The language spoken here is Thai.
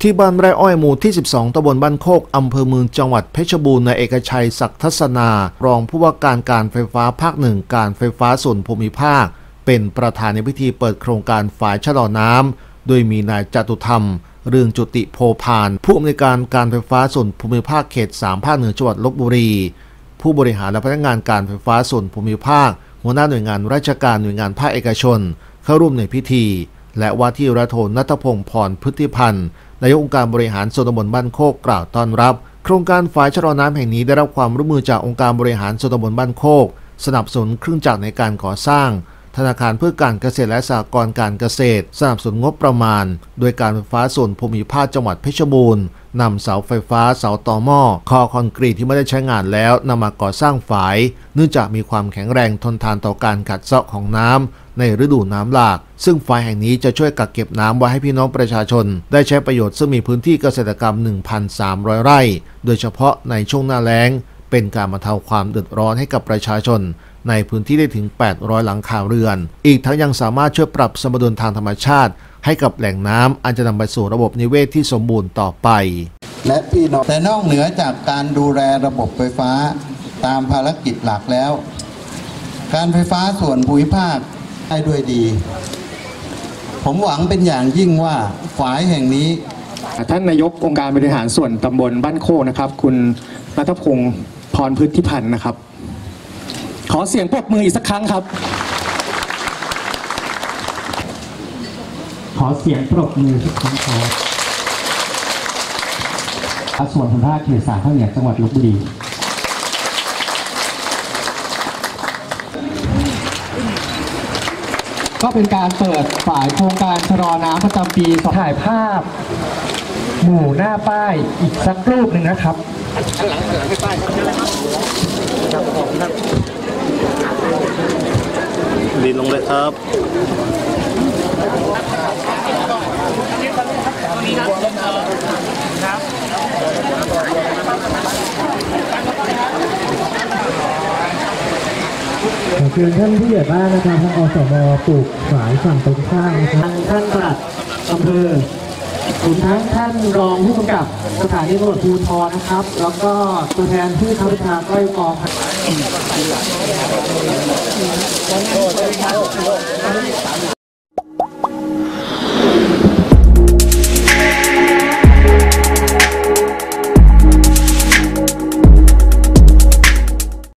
ที่บ้านไร่อ้อยหมู่ที่ 12 ตำบลบ้านโคก อำเภอเมืองจังหวัดเพชรบูรณ์นายเอกชัย ศักดิ์ทัศนารองผู้ว่าการไฟฟ้าภาค 1 การไฟฟ้าส่วนภูมิภาคเป็นประธานในพิธีเปิดโครงการฝายชะลอน้ำโดยมีนายจตุธรรมเรืองจุติโพพานผู้อำนวยการการไฟฟ้าส่วนภูมิภาคเขต 3 ภาคเหนือจังหวัดลพบุรีผู้บริหารและพนักงานการไฟฟ้าส่วนภูมิภาคหัวหน้าหน่วยงานราชการหน่วยงานภาคเอกชนเข้าร่วมในพิธีและว่าที่ร้อยโทณัฐพงษ์ พรพฤติพันธ์นายกองค์การบริหารส่วนตำบลบ้านโคกกล่าวต้อนรับโครงการฝายชะลอน้ำแห่งนี้ได้รับความร่วมมือจากองค์การบริหารส่วนตำบลบ้านโคกสนับสนุนเครื่องจักรในการก่อสร้างธนาคารเพื่อการเกษตรและสหกรณ์การเกษตรสนับสนุนงบประมาณโดยการไฟฟ้าส่วนภูมิภาคจังหวัดเพชรบูรณ์นำเสาไฟฟ้าเสาต่อหม้อคอคอนกรีตที่ไม่ได้ใช้งานแล้วนำมาก่อสร้างฝายเนื่องจากมีความแข็งแรงทนทานต่อการกัดเซาะของน้ำในฤดูน้ำหลากซึ่งฝายแห่งนี้จะช่วยกักเก็บน้ำไว้ให้พี่น้องประชาชนได้ใช้ประโยชน์ซึ่งมีพื้นที่เกษตรกรรม 1,300 ไร่โดยเฉพาะในช่วงหน้าแล้งเป็นการบรรเทาความเดือดร้อนให้กับประชาชนในพื้นที่ได้ถึง 800 หลังคาเรือนอีกทั้งยังสามารถช่วยปรับสมดุลทางธรรมชาติให้กับแหล่งน้ำอันจะนำไปสู่ระบบนิเวศที่สมบูรณ์ต่อไปและพี่น้องแต่นอกเหนือจากการดูแลระบบไฟฟ้าตามภารกิจหลักแล้วการไฟฟ้าส่วนภูมิภาคได้ด้วยดีผมหวังเป็นอย่างยิ่งว่าฝายแห่งนี้ท่านนายกองค์การบริหารส่วนตำบลบ้านโคกนะครับคุณณัฐพงษ์พรพฤติพันธ์นะครับขอเสียงปรบมืออีกสักครั้งครับขอเสียงปรบมือทุกครั้งครับส่วนภูมิภาคเขต 3 ภาคเหนือจังหวัดลพบุรีก็เป็นการเปิดฝายโครงการชะลอน้ำประจำปีถ่ายภาพหมู่หน้าป้ายอีกสักรูปหนึ่งนะครับหลังป้ายดินลงเลยครับขอบคุณท่านผู้ใหญ่บ้านนะครับท่านอสม.ปลูกฝายฝั่งตรงข้ามนะครับท่านปลัดอำเภอรวมทั้งท่านรองผู้กำกับสถานีตำรวจภูธรนะครับแล้วก็ตัวแทนผู้บังคับบัญชาก้อยกอง